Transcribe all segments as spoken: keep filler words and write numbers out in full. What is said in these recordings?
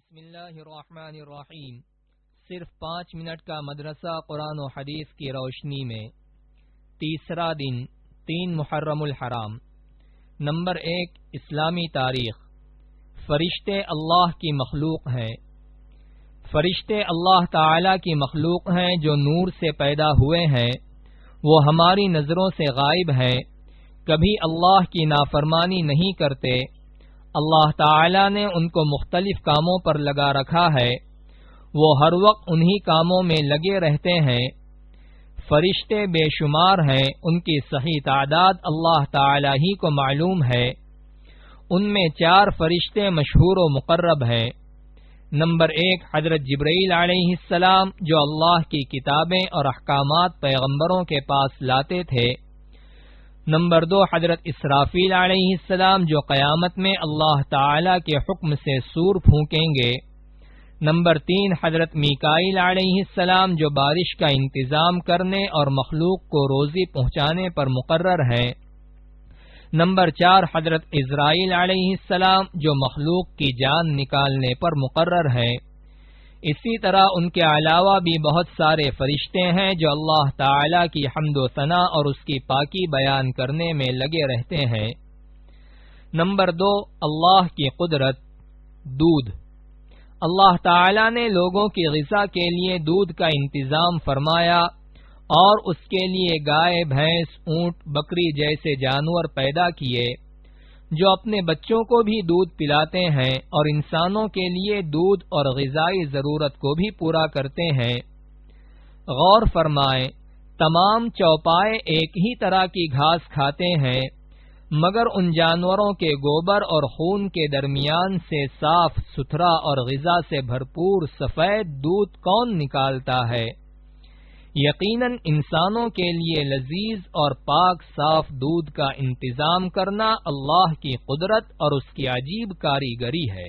بسم اللہ الرحمن الرحیم۔ صرف پانچ منٹ کا مدرسہ قرآن و حدیث کی روشنی میں۔ تیسرا دن تین محرم الحرام۔ نمبر ایک، اسلامی تاریخ۔ فرشتے اللہ کی مخلوق ہیں۔ فرشتے اللہ تعالی کی مخلوق ہیں جو نور سے پیدا ہوئے ہیں۔ وہ ہماری نظروں سے غائب ہیں، کبھی اللہ کی نافرمانی نہیں کرتے۔ اللہ تعالی نے ان کو مختلف کاموں پر لگا رکھا ہے، وہ ہر وقت انہی کاموں میں لگے رہتے ہیں۔ فرشتے بے شمار ہیں، ان کی صحیح تعداد اللہ تعالی ہی کو معلوم ہے۔ ان میں چار فرشتے مشہور و مقرب ہیں۔ نمبر ایک، حضرت جبرائیل علیہ السلام جو اللہ کی کتابیں اور احکامات پیغمبروں کے پاس لاتے تھے۔ نمبر دو، حضرت اسرافیل علیہ السلام جو قیامت میں اللہ تعالی کے حکم سے سور پھونکیں گے۔ نمبر تین، حضرت میکائیل علیہ السلام جو بارش کا انتظام کرنے اور مخلوق کو روزی پہنچانے پر مقرر ہیں۔ نمبر چار، حضرت عزرائیل علیہ السلام جو مخلوق کی جان نکالنے پر مقرر ہیں۔ اسی طرح ان کے علاوہ بھی بہت سارے فرشتے ہیں جو اللہ تعالی کی حمد و ثنا اور اس کی پاکی بیان کرنے میں لگے رہتے ہیں۔ نمبر دو، اللہ کی قدرت، دودھ۔ اللہ تعالی نے لوگوں کی غذا کے لیے دودھ کا انتظام فرمایا اور اس کے لیے گائے، بھینس، اونٹ، بکری جیسے جانور پیدا کیے جو اپنے بچوں کو بھی دودھ پلاتے ہیں اور انسانوں کے لیے دودھ اور غذائی ضرورت کو بھی پورا کرتے ہیں۔ غور فرمائیں، تمام چوپائے ایک ہی طرح کی گھاس کھاتے ہیں، مگر ان جانوروں کے گوبر اور خون کے درمیان سے صاف ستھرا اور غذا سے بھرپور سفید دودھ کون نکالتا ہے؟ یقیناً انسانوں کے لیے لذیذ اور پاک صاف دودھ کا انتظام کرنا اللہ کی قدرت اور اس کی عجیب کاریگری ہے۔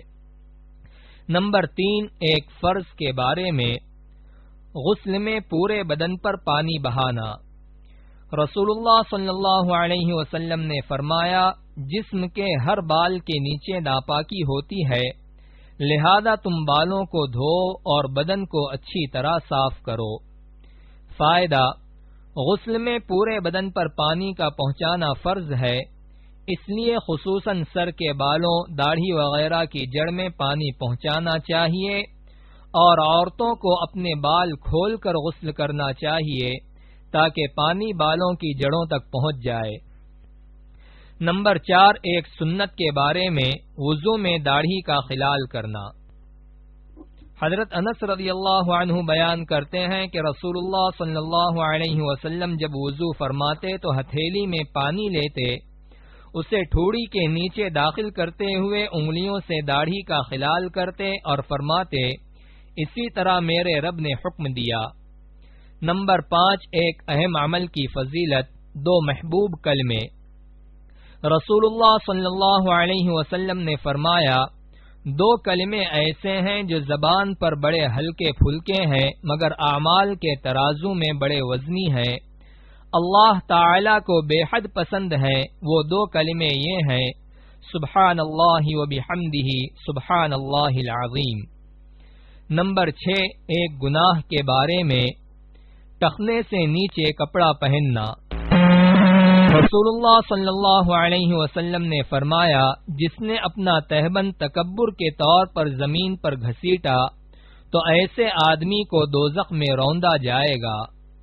نمبر تین، ایک فرض کے بارے میں، غسل میں پورے بدن پر پانی بہانا۔ رسول اللہ صلی اللہ علیہ وسلم نے فرمایا، جسم کے ہر بال کے نیچے ناپاکی ہوتی ہے، لہذا تم بالوں کو دھو اور بدن کو اچھی طرح صاف کرو۔ فائدہ، غسل میں پورے بدن پر پانی کا پہنچانا فرض ہے، اس لیے خصوصاً سر کے بالوں، داڑھی وغیرہ کی جڑ میں پانی پہنچانا چاہیے اور عورتوں کو اپنے بال کھول کر غسل کرنا چاہیے تاکہ پانی بالوں کی جڑوں تک پہنچ جائے۔ نمبر چار، ایک سنت کے بارے میں، وضو میں داڑھی کا خلال کرنا۔ حضرت انس رضی اللہ عنہ بیان کرتے ہیں کہ رسول اللہ صلی اللہ علیہ وسلم جب وضو فرماتے تو ہتھیلی میں پانی لیتے، اسے ٹھوڑی کے نیچے داخل کرتے ہوئے انگلیوں سے داڑھی کا خلال کرتے اور فرماتے، اسی طرح میرے رب نے حکم دیا۔ نمبر پانچ، ایک اہم عمل کی فضیلت، دو محبوب کلمے۔ رسول اللہ صلی اللہ علیہ وسلم نے فرمایا، دو کلمے ایسے ہیں جو زبان پر بڑے ہلکے پھلکے ہیں مگر اعمال کے ترازو میں بڑے وزنی ہیں، اللہ تعالی کو بے حد پسند ہیں۔ وہ دو کلمے یہ ہیں، سبحان اللہ و بحمدہ سبحان اللہ العظیم۔ نمبر چھ، ایک گناہ کے بارے میں، ٹخنے سے نیچے کپڑا پہننا۔ رسول اللہ صلی اللہ علیہ وسلم نے فرمایا، جس نے اپنا تہبند تکبر کے طور پر زمین پر گھسیٹا تو ایسے آدمی کو دوزخ میں روندا جائے گا۔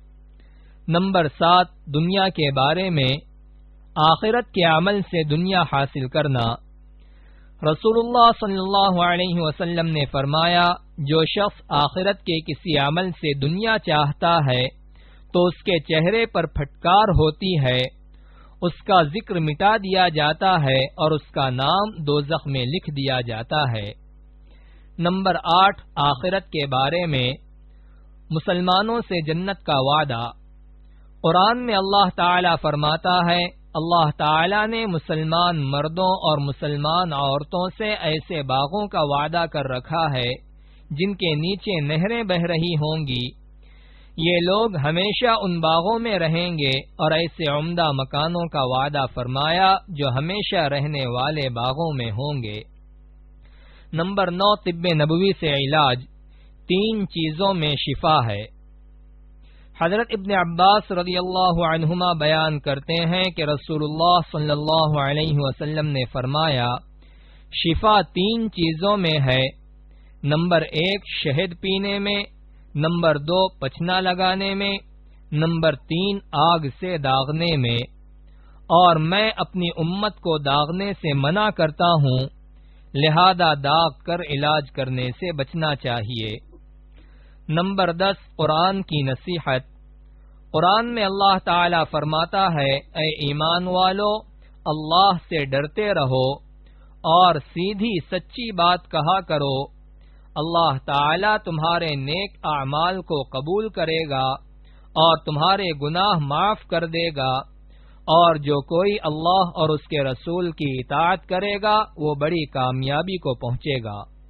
نمبر سات، دنیا کے بارے میں، آخرت کے عمل سے دنیا حاصل کرنا۔ رسول اللہ صلی اللہ علیہ وسلم نے فرمایا، جو شخص آخرت کے کسی عمل سے دنیا چاہتا ہے تو اس کے چہرے پر پھٹکار ہوتی ہے، اس کا ذکر مٹا دیا جاتا ہے اور اس کا نام دوزخ میں لکھ دیا جاتا ہے۔ نمبر آٹھ، آخرت کے بارے میں، مسلمانوں سے جنت کا وعدہ۔ قرآن میں اللہ تعالی فرماتا ہے، اللہ تعالی نے مسلمان مردوں اور مسلمان عورتوں سے ایسے باغوں کا وعدہ کر رکھا ہے جن کے نیچے نہریں بہہ رہی ہوں گی، یہ لوگ ہمیشہ ان باغوں میں رہیں گے اور ایسے عمدہ مکانوں کا وعدہ فرمایا جو ہمیشہ رہنے والے باغوں میں ہوں گے۔ نمبر نو، طب نبوی سے علاج، تین چیزوں میں شفا ہے۔ حضرت ابن عباس رضی اللہ عنہما بیان کرتے ہیں کہ رسول اللہ صلی اللہ علیہ وسلم نے فرمایا، شفا تین چیزوں میں ہے، نمبر ایک شہد پینے میں، نمبر دو پچنا لگانے میں، نمبر تین آگ سے داغنے میں، اور میں اپنی امت کو داغنے سے منع کرتا ہوں، لہذا داغ کر علاج کرنے سے بچنا چاہیے۔ نمبر دس قرآن کی نصیحت۔ قرآن میں اللہ تعالی فرماتا ہے، اے ایمان والو، اللہ سے ڈرتے رہو اور سیدھی سچی بات کہا کرو، اللہ تعالی تمہارے نیک اعمال کو قبول کرے گا اور تمہارے گناہ معاف کر دے گا، اور جو کوئی اللہ اور اس کے رسول کی اطاعت کرے گا وہ بڑی کامیابی کو پہنچے گا۔